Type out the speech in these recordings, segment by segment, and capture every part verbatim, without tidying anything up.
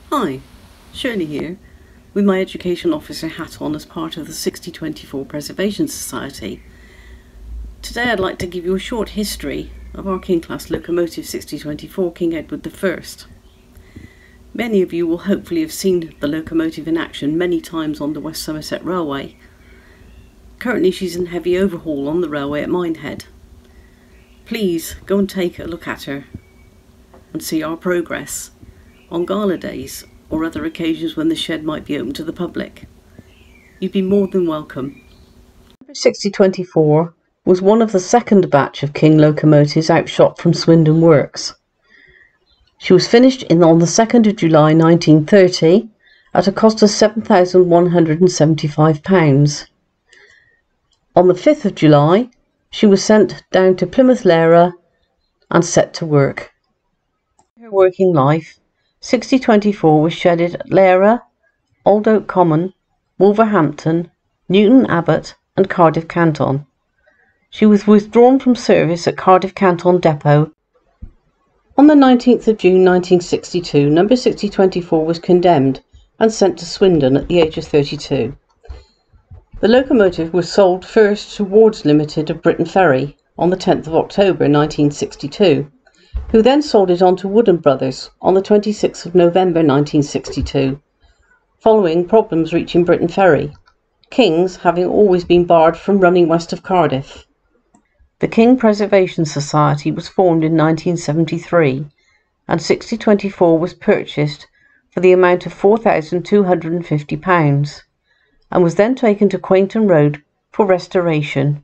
Hi, Shirley here, with my Education Officer hat on as part of the sixty twenty-four Preservation Society. Today I'd like to give you a short history of our King Class locomotive sixty twenty-four King Edward the First. Many of you will hopefully have seen the locomotive in action many times on the West Somerset Railway. Currently she's in heavy overhaul on the railway at Minehead. Please go and take a look at her and see our progress on gala days or other occasions when the shed might be open to the public. You'd be more than welcome. sixty twenty-four was one of the second batch of King locomotives outshot from Swindon Works. She was finished in on the second of July nineteen thirty at a cost of seven thousand one hundred and seventy-five pounds. On the fifth of July she was sent down to Plymouth Lara and set to work. In her working life, sixty twenty-four was shedded at Lara, Old Oak Common, Wolverhampton, Newton Abbot and Cardiff Canton. She was withdrawn from service at Cardiff Canton Depot. On the nineteenth of June nineteen sixty-two, number sixty twenty-four was condemned and sent to Swindon at the age of thirty-two. The locomotive was sold first to Wards Limited of Briton Ferry on the tenth of October nineteen sixty-two, who then sold it on to Wood and Brothers on the twenty-sixth of November nineteen sixty-two, following problems reaching Briton Ferry, King's having always been barred from running west of Cardiff. The King Preservation Society was formed in nineteen seventy-three, and sixty twenty-four was purchased for the amount of four thousand two hundred and fifty pounds, and was then taken to Quainton Road for restoration.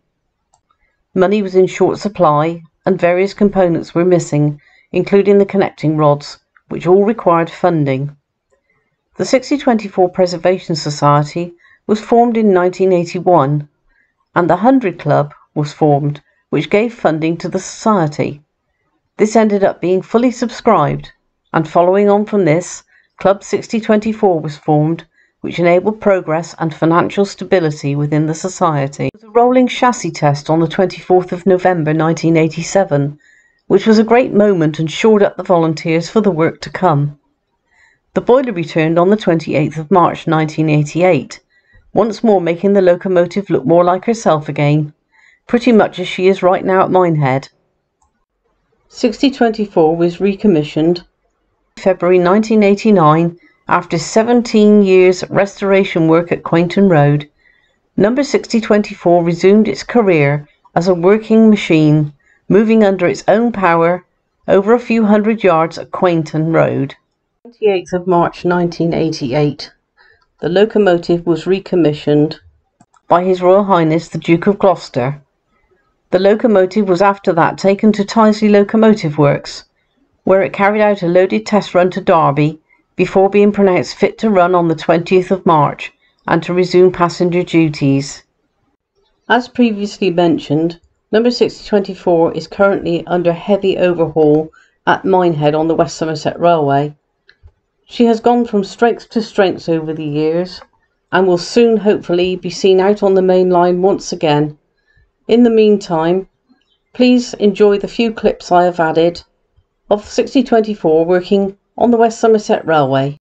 Money was in short supply and various components were missing, including the connecting rods, which all required funding. The sixty twenty-four Preservation Society was formed in nineteen eighty-one, and the Hundred Club was formed, which gave funding to the society. This ended up being fully subscribed, and following on from this, Club sixty twenty-four was formed, which enabled progress and financial stability within the society. There was a rolling chassis test on the twenty-fourth of November nineteen eighty-seven, which was a great moment and shored up the volunteers for the work to come. The boiler returned on the twenty-eighth of March nineteen eighty-eight, once more making the locomotive look more like herself again, pretty much as she is right now at Minehead. sixty twenty-four was recommissioned in February nineteen eighty-nine. After seventeen years restoration work at Quainton Road, number sixty twenty-four resumed its career as a working machine, moving under its own power over a few hundred yards at Quainton Road. twenty-eighth of March nineteen eighty-eight, the locomotive was recommissioned by His Royal Highness the Duke of Gloucester. The locomotive was after that taken to Tyseley Locomotive Works, where it carried out a loaded test run to Derby before being pronounced fit to run on the twentieth of March and to resume passenger duties. As previously mentioned, number sixty twenty-four is currently under heavy overhaul at Minehead on the West Somerset Railway. She has gone from strength to strength over the years and will soon hopefully be seen out on the main line once again. In the meantime, please enjoy the few clips I have added of sixty twenty-four working on the West Somerset Railway.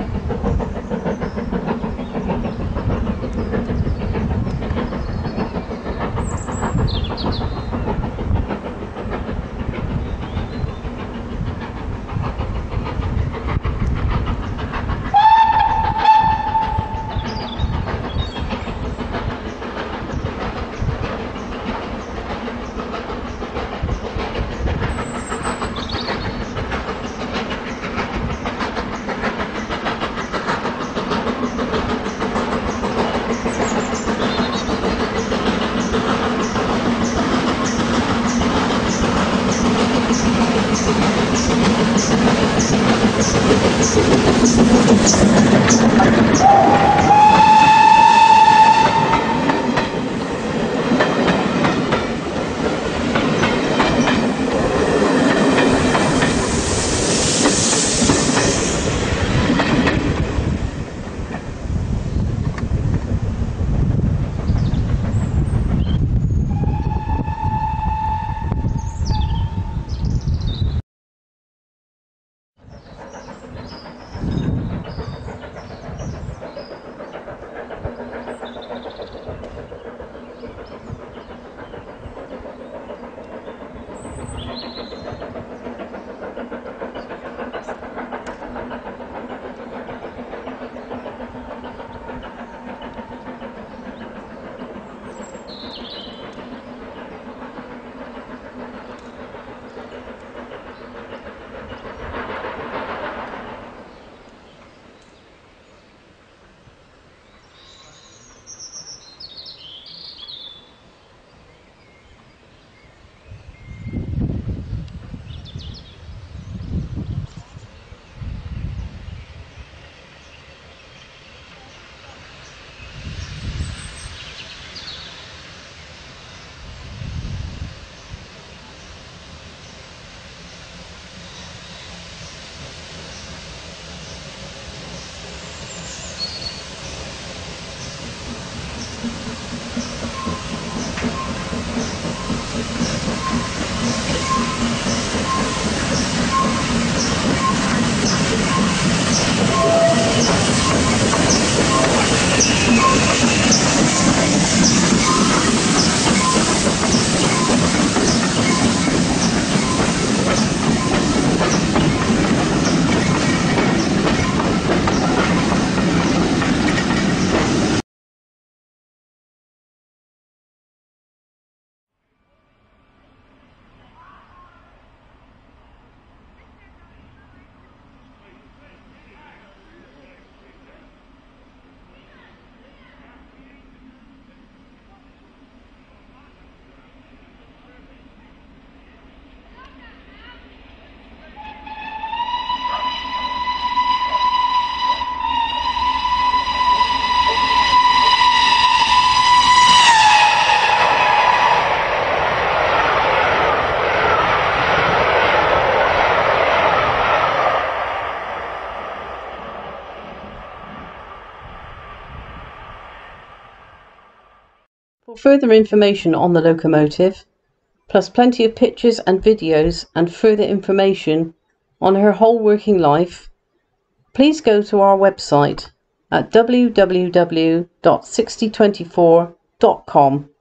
For further information on the locomotive, plus plenty of pictures and videos and further information on her whole working life, please go to our website at w w w dot sixty twenty-four dot com.